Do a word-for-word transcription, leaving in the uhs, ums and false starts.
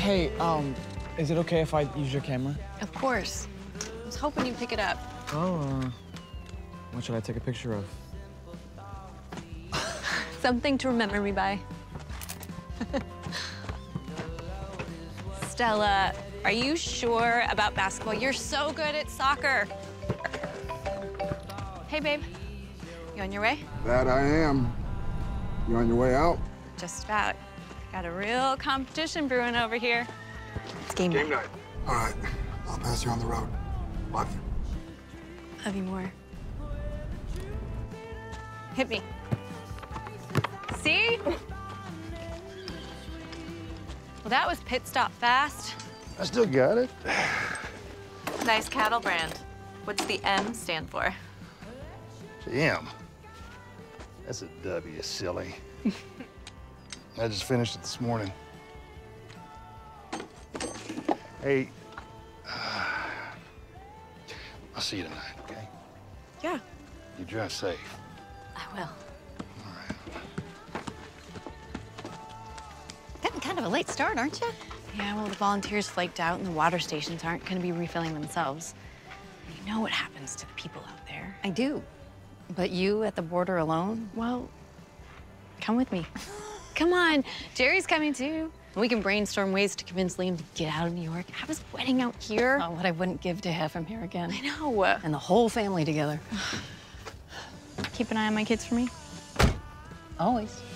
Hey, um, is it okay if I use your camera? Of course. I was hoping you'd pick it up. Oh, uh, what should I take a picture of? Something to remember me by. Stella, are you sure about basketball? You're so good at soccer. Hey, babe. You on your way? That I am. You on your way out? Just about. Got a real competition brewing over here. It's game, Game night. night. All right. I'll pass you on the road. Love you. Love you more. Hit me. See? Well, that was pit stop fast. I still got it. Nice cattle brand. What's the M stand for? M. That's a W, silly. I just finished it this morning. Hey, uh, I'll see you tonight, okay? Yeah. You drive safe. I will. All right. Getting kind of a late start, aren't you? Yeah, well, the volunteers flaked out and the water stations aren't going to be refilling themselves. You know what happens to the people out there. I do. But you at the border alone? Well, come with me. Come on, Jerry's coming too. We can brainstorm ways to convince Liam to get out of New York. Have his wedding out here. Oh, what I wouldn't give to have him here again. I know. And the whole family together. Keep an eye on my kids for me. Always.